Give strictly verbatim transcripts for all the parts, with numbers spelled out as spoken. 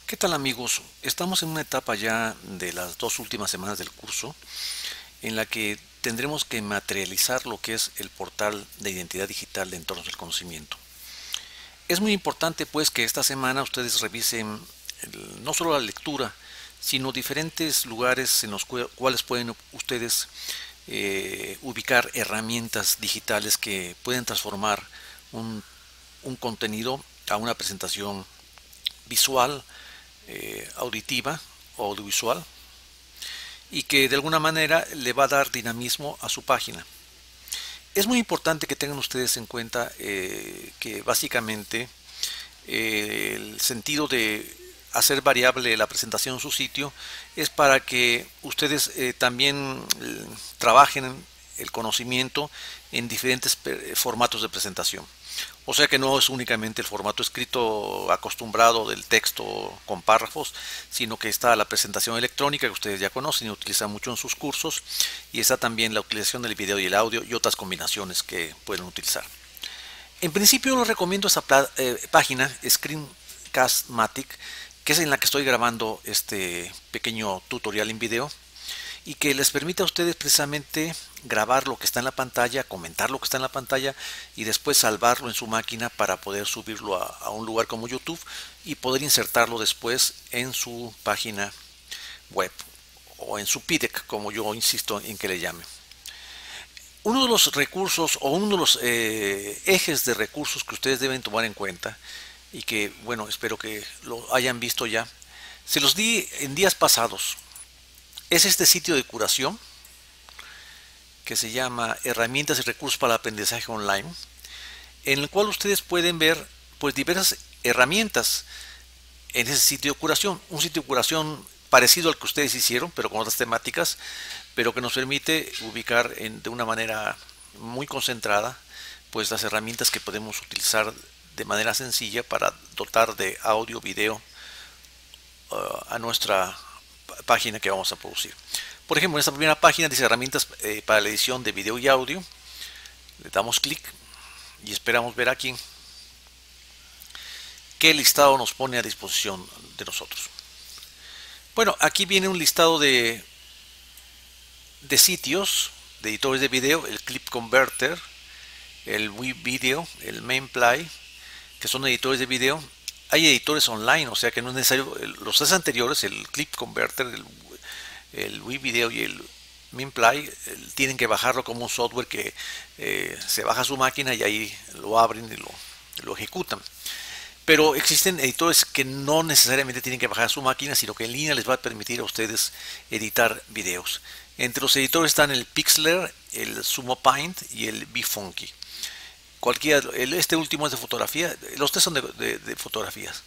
¿Qué tal amigos? Estamos en una etapa ya de las dos últimas semanas del curso en la que tendremos que materializar lo que es el portal de identidad digital de entornos del conocimiento. Es muy importante pues que esta semana ustedes revisen el- no solo la lectura, sino diferentes lugares en los cua- cuales pueden ustedes eh, ubicar herramientas digitales que pueden transformar un, un contenido a una presentación visual, eh, auditiva o audiovisual, y que de alguna manera le va a dar dinamismo a su página. Es muy importante que tengan ustedes en cuenta eh, que básicamente eh, el sentido de hacer variable la presentación en su sitio es para que ustedes eh, también eh, trabajen el conocimiento en diferentes formatos de presentación. O sea que no es únicamente el formato escrito acostumbrado del texto con párrafos, sino que está la presentación electrónica que ustedes ya conocen y utilizan mucho en sus cursos, y está también la utilización del video y el audio y otras combinaciones que pueden utilizar. En principio les recomiendo esta eh, página Screencast-Matic, que es en la que estoy grabando este pequeño tutorial en video y que les permite a ustedes precisamente grabar lo que está en la pantalla, comentar lo que está en la pantalla y después salvarlo en su máquina para poder subirlo a, a un lugar como YouTube y poder insertarlo después en su página web o en su P I D E C, como yo insisto en que le llame. Uno de los recursos o uno de los eh, ejes de recursos que ustedes deben tomar en cuenta y que, bueno, espero que lo hayan visto ya, se los di en días pasados. Es este sitio de curación que se llama Herramientas y Recursos para el Aprendizaje Online, en el cual ustedes pueden ver pues diversas herramientas en ese sitio de curación. Un sitio de curación parecido al que ustedes hicieron, pero con otras temáticas, pero que nos permite ubicar en, de una manera muy concentrada pues las herramientas que podemos utilizar de manera sencilla para dotar de audio, video uh, a nuestra página que vamos a producir. Por ejemplo, en esta primera página dice herramientas eh, para la edición de video y audio. Le damos clic y esperamos ver aquí qué listado nos pone a disposición de nosotros. Bueno, aquí viene un listado de, de sitios, de editores de video, el Clip Converter, el WeVideo, el Mainplay, que son editores de video. Hay editores online, o sea que no es necesario, los tres anteriores, el Clip Converter, el, el WeVideo y el Mainplay, tienen que bajarlo como un software que eh, se baja a su máquina y ahí lo abren y lo, lo ejecutan. Pero existen editores que no necesariamente tienen que bajar a su máquina, sino que en línea les va a permitir a ustedes editar videos. Entre los editores están el Pixlr, el Sumo Paint y el VFunky. Cualquiera, este último es de fotografía, los tres son de, de, de fotografías.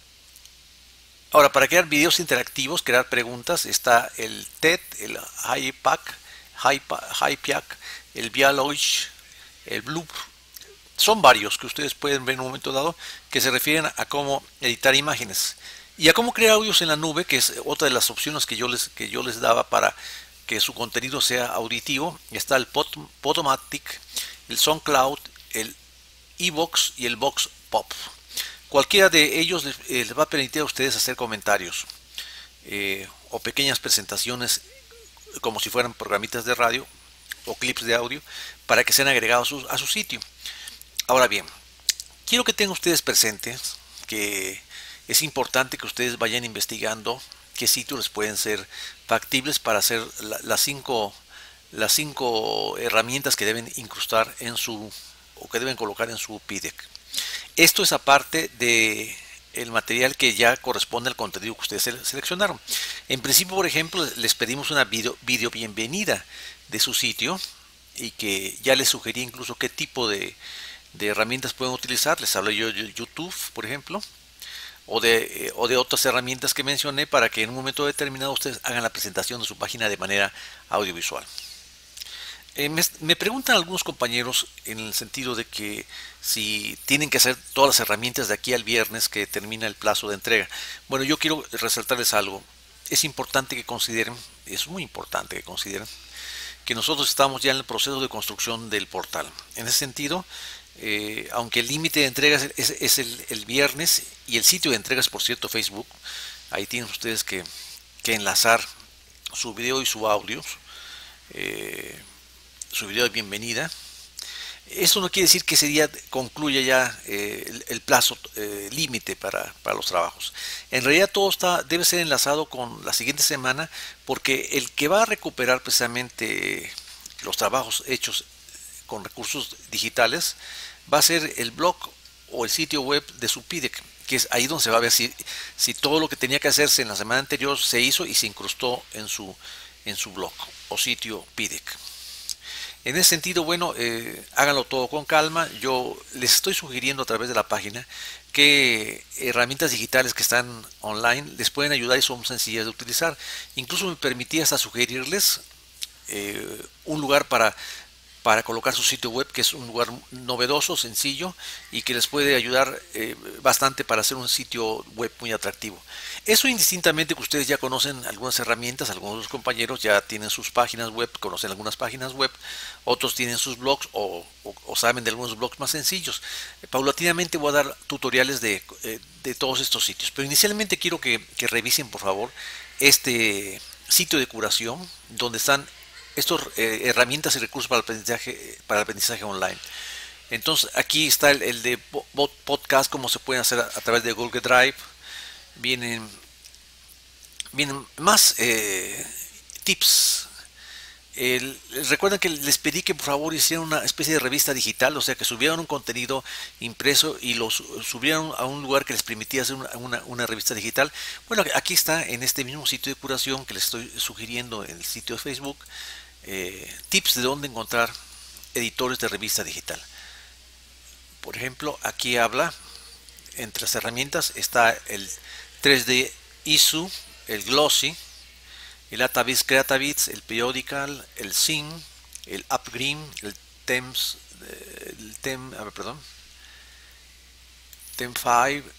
Ahora, para crear videos interactivos, crear preguntas, está el T E D, el HiPack, HiPack, el Vialoich, el Bloop. Son varios que ustedes pueden ver en un momento dado que se refieren a cómo editar imágenes y a cómo crear audios en la nube, que es otra de las opciones que yo les, que yo les daba para que su contenido sea auditivo. Está el Podomatic, el SoundCloud, el iVoox y el Vox Pop. Cualquiera de ellos les, eh, les va a permitir a ustedes hacer comentarios eh, o pequeñas presentaciones como si fueran programitas de radio o clips de audio para que sean agregados a su, a su sitio. Ahora bien, quiero que tengan ustedes presentes que es importante que ustedes vayan investigando qué sitios les pueden ser factibles para hacer la, las cinco las cinco herramientas que deben incrustar en su o que deben colocar en su P I D E C. Esto es aparte de el material que ya corresponde al contenido que ustedes seleccionaron. En principio, por ejemplo, les pedimos una video, video bienvenida de su sitio y que ya les sugerí incluso qué tipo de de herramientas pueden utilizar. Les hablo yo de YouTube, por ejemplo, o de, eh, o de otras herramientas que mencioné para que en un momento determinado ustedes hagan la presentación de su página de manera audiovisual. Eh, me, me preguntan algunos compañeros en el sentido de que si tienen que hacer todas las herramientas de aquí al viernes que termina el plazo de entrega. Bueno, yo quiero resaltarles algo. Es importante que consideren, es muy importante que consideren que nosotros estamos ya en el proceso de construcción del portal. En ese sentido, Eh, aunque el límite de entregas es, es el, el viernes, y el sitio de entregas, por cierto, Facebook, ahí tienen ustedes que, que enlazar su video y su audio, eh, su video de bienvenida. Eso no quiere decir que ese día concluya ya eh, el, el plazo eh, límite para, para los trabajos. En realidad todo está, debe ser enlazado con la siguiente semana, porque el que va a recuperar precisamente los trabajos hechos con recursos digitales va a ser el blog o el sitio web de su P I D E C, que es ahí donde se va a ver si, si todo lo que tenía que hacerse en la semana anterior se hizo y se incrustó en su, en su blog o sitio P I D E C. En ese sentido, bueno, eh, háganlo todo con calma. Yo les estoy sugiriendo a través de la página que herramientas digitales que están online les pueden ayudar y son sencillas de utilizar. Incluso me permití hasta sugerirles eh, un lugar para, para colocar su sitio web, que es un lugar novedoso, sencillo y que les puede ayudar eh, bastante para hacer un sitio web muy atractivo. Eso indistintamente que ustedes ya conocen algunas herramientas, algunos de los compañeros ya tienen sus páginas web, conocen algunas páginas web, otros tienen sus blogs o, o, o saben de algunos blogs más sencillos. Eh, paulatinamente voy a dar tutoriales de, eh, de todos estos sitios, pero inicialmente quiero que, que revisen por favor este sitio de curación donde están estas eh, herramientas y recursos para el aprendizaje, para el aprendizaje online. Entonces aquí está el, el de podcast, cómo se pueden hacer a, a través de Google Drive. Vienen, vienen más eh, tips. El, recuerden que les pedí que por favor hicieran una especie de revista digital, o sea que subieran un contenido impreso y lo subieran a un lugar que les permitía hacer una, una, una revista digital. Bueno, aquí está en este mismo sitio de curación que les estoy sugiriendo en el sitio de Facebook, eh, tips de dónde encontrar editores de revista digital. Por ejemplo, aquí habla, entre las herramientas está el tres D I S U, el Glossy, el AtaViz Creatabits, el Periodical, el Zing, el UpGrim, el Temps, el Tem, a ver, perdón, Tem cinco,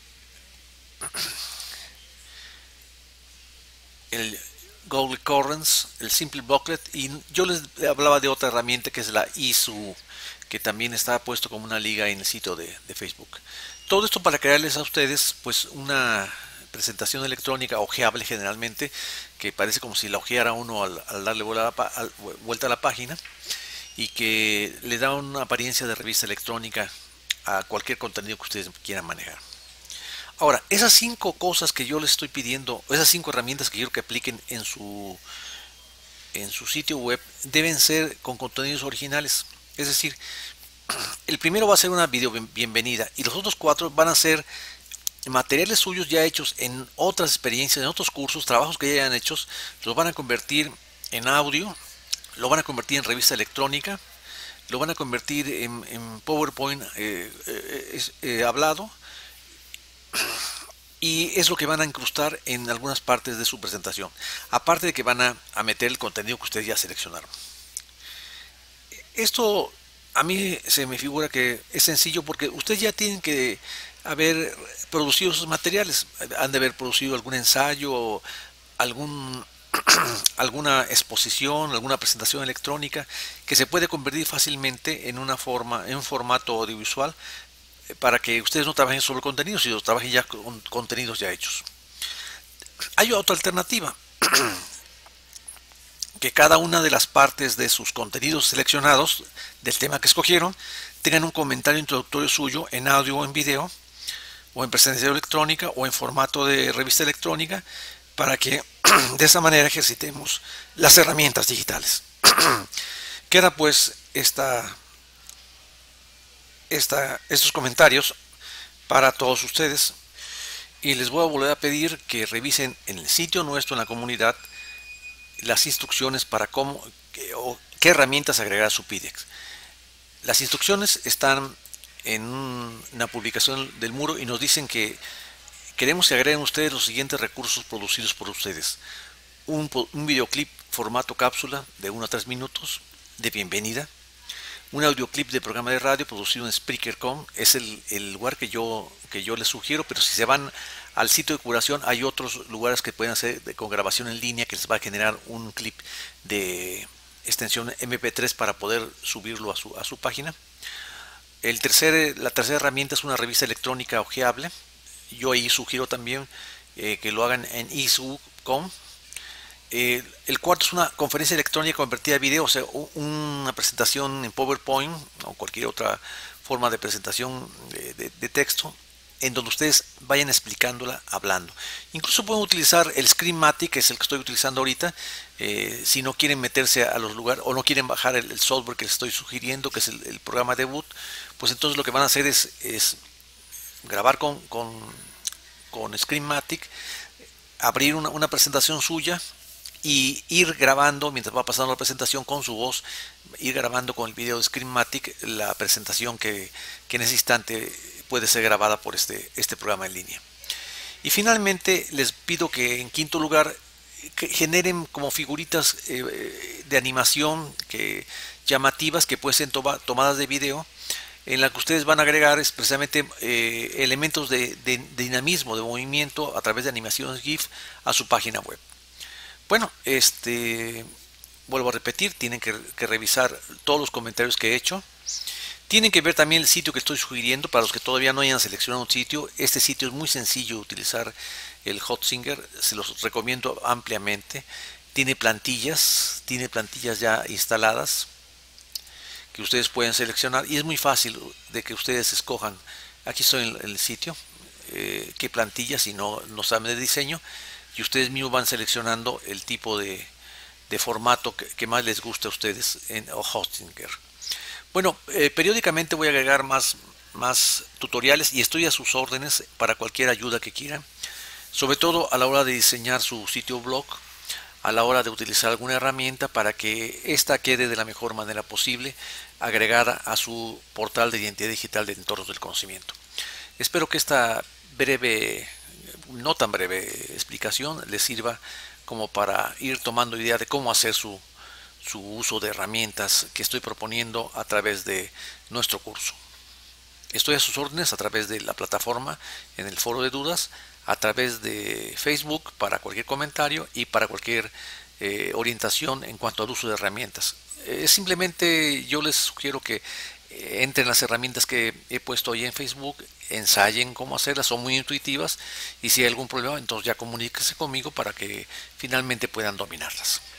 el Google Currents, el Simple Booklet, y yo les hablaba de otra herramienta que es la I S U, que también está puesto como una liga en el sitio de, de Facebook. Todo esto para crearles a ustedes pues una presentación electrónica ojeable generalmente, que parece como si la ojeara uno al, al darle vuelta a, la, al, vuelta a la página, y que le da una apariencia de revista electrónica a cualquier contenido que ustedes quieran manejar. Ahora, esas cinco cosas que yo les estoy pidiendo, esas cinco herramientas que quiero que apliquen en su, en su sitio web, deben ser con contenidos originales. Es decir, el primero va a ser una video bienvenida y los otros cuatro van a ser materiales suyos ya hechos en otras experiencias, en otros cursos, trabajos que ya hayan hechos, los van a convertir en audio, lo van a convertir en revista electrónica, lo van a convertir en, en PowerPoint eh, eh, eh, hablado, y es lo que van a incrustar en algunas partes de su presentación, aparte de que van a, a meter el contenido que ustedes ya seleccionaron. Esto a mí se me figura que es sencillo porque ustedes ya tienen que haber producido esos materiales, han de haber producido algún ensayo, algún, alguna exposición, alguna presentación electrónica que se puede convertir fácilmente en una forma, en un formato audiovisual, para que ustedes no trabajen sobre contenidos, sino trabajen ya con contenidos ya hechos. Hay otra alternativa, que cada una de las partes de sus contenidos seleccionados del tema que escogieron tengan un comentario introductorio suyo en audio o en video, o en presentación electrónica o en formato de revista electrónica, para que de esa manera ejercitemos las herramientas digitales. Queda pues esta, esta, estos comentarios para todos ustedes, y les voy a volver a pedir que revisen en el sitio nuestro, en la comunidad, las instrucciones para cómo qué, o qué herramientas agregar a su P I D E C. Las instrucciones están en una publicación del muro y nos dicen que queremos que agreguen ustedes los siguientes recursos producidos por ustedes: un, un videoclip formato cápsula de uno a tres minutos de bienvenida, un audioclip de programa de radio producido en Spreaker punto com, es el, el lugar que yo, que yo les sugiero, pero si se van al sitio de curación hay otros lugares que pueden hacer de, con grabación en línea, que les va a generar un clip de extensión eme pe tres para poder subirlo a su, a su página. El tercer, la tercera herramienta es una revista electrónica hojeable. Yo ahí sugiero también eh, que lo hagan en easu punto com. Eh, el cuarto es una conferencia electrónica convertida a video, o sea, una presentación en PowerPoint o cualquier otra forma de presentación de, de, de texto, en donde ustedes vayan explicándola hablando. Incluso pueden utilizar el Screenmatic, que es el que estoy utilizando ahorita, eh, si no quieren meterse a los lugares o no quieren bajar el, el software que les estoy sugiriendo, que es el, el programa debut, pues entonces lo que van a hacer es, es grabar con, con, con Screenmatic, abrir una, una presentación suya y ir grabando mientras va pasando la presentación con su voz, ir grabando con el video de Screenmatic la presentación que, que en ese instante puede ser grabada por este, este programa en línea. Y finalmente les pido que en quinto lugar que generen como figuritas eh, de animación que, llamativas que pueden ser toma, tomadas de video, en la que ustedes van a agregar precisamente eh, elementos de, de, de dinamismo, de movimiento a través de animaciones GIF a su página web. Bueno, este, vuelvo a repetir, tienen que, que revisar todos los comentarios que he hecho. Tienen que ver también el sitio que estoy sugiriendo para los que todavía no hayan seleccionado un sitio. Este sitio es muy sencillo de utilizar, el Hostinger, se los recomiendo ampliamente. Tiene plantillas, tiene plantillas ya instaladas que ustedes pueden seleccionar y es muy fácil de que ustedes escojan. Aquí estoy en el sitio, eh, qué plantillas, si no, no saben de diseño, y ustedes mismos van seleccionando el tipo de, de formato que, que más les guste a ustedes en Hostinger. Bueno, eh, periódicamente voy a agregar más, más tutoriales y estoy a sus órdenes para cualquier ayuda que quieran, sobre todo a la hora de diseñar su sitio blog, a la hora de utilizar alguna herramienta para que ésta quede de la mejor manera posible agregada a su portal de identidad digital de entornos del conocimiento. Espero que esta breve, no tan breve explicación les sirva como para ir tomando idea de cómo hacer su, su uso de herramientas que estoy proponiendo a través de nuestro curso. Estoy a sus órdenes a través de la plataforma en el foro de dudas, a través de Facebook para cualquier comentario y para cualquier eh, orientación en cuanto al uso de herramientas. Eh, simplemente yo les sugiero que eh, entren las herramientas que he puesto ahí en Facebook, ensayen cómo hacerlas, son muy intuitivas y si hay algún problema entonces ya comuníquense conmigo para que finalmente puedan dominarlas.